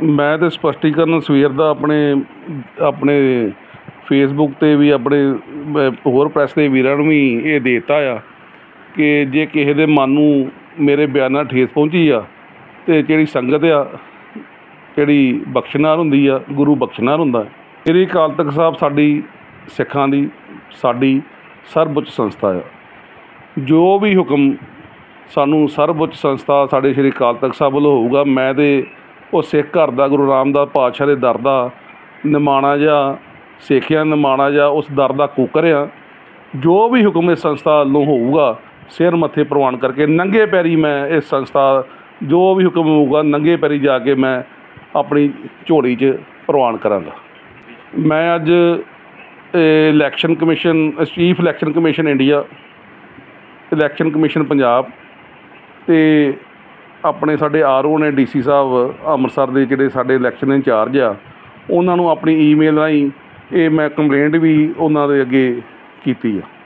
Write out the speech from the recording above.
मैं तो स्पष्टीकरण सवेर का अपने अपने फेसबुक ते भी अपने होर प्रैस के वीरां नूं भी ये दे दिता आ कि जे किसी के मन नूं मेरे बयान नाल ठेस पहुंची आ तो जिहड़ी संगत आ जिहड़ी बख्शनार हुंदी आ गुरु बख्शनार हुंदा। श्री अकाल तख्त साहब साडी सिखां दी साडी सर्वउच्च संस्था आ। जो भी हुक्म सानूं सर्वउच्च संस्था साडे श्री अकाल तख्त साहब वल्लों होऊगा, मैं ते ਉਹ ਸਿੱਖ ਘਰ ਦਾ ਗੁਰੂ ਰਾਮਦਾਸ ਪਾਤਸ਼ਾਹ ਦੇ ਦਰ ਦਾ ਨਿਮਾਣਾ ਜਾਂ ਸਿੱਖਿਆ ਨਿਮਾਣਾ ਜਾਂ ਉਸ ਦਰ ਦਾ ਕੂਕਰ ਆ। ਜੋ ਵੀ ਹੁਕਮ ਇਸ ਸੰਸਥਾ ਵੱਲੋਂ ਹੋਊਗਾ ਸਿਰ ਮੱਥੇ ਪ੍ਰਵਾਨ ਕਰਕੇ ਨੰਗੇ ਪੈਰੀ ਮੈਂ ਇਸ ਸੰਸਥਾ ਜੋ ਵੀ ਹੁਕਮ ਹੋਊਗਾ ਨੰਗੇ ਪੈਰੀ ਜਾ ਕੇ ਮੈਂ ਆਪਣੀ ਝੋਲੀ 'ਚ ਪ੍ਰਵਾਨ ਕਰਾਂਗਾ। ਮੈਂ ਅੱਜ election commission chief election commission India, election commission Punjab ਅਤੇ ਆਪਣੇ ਸਾਡੇ RO ਨੇ DC ਸਾਹਿਬ ਅੰਮ੍ਰਿਤਸਰ ਦੇ ਜਿਹੜੇ ਸਾਡੇ ਇਲੈਕਸ਼ਨ ਇੰਚਾਰਜ ਆ, ਉਹਨਾਂ ਨੂੰ ਆਪਣੀ ਈਮੇਲ ਰਾਹੀਂ ਇਹ ਮੈਂ ਕੰਪਲੇਂਟ ਵੀ ਉਹਨਾਂ ਦੇ ਅੱਗੇ ਕੀਤੀ ਆ।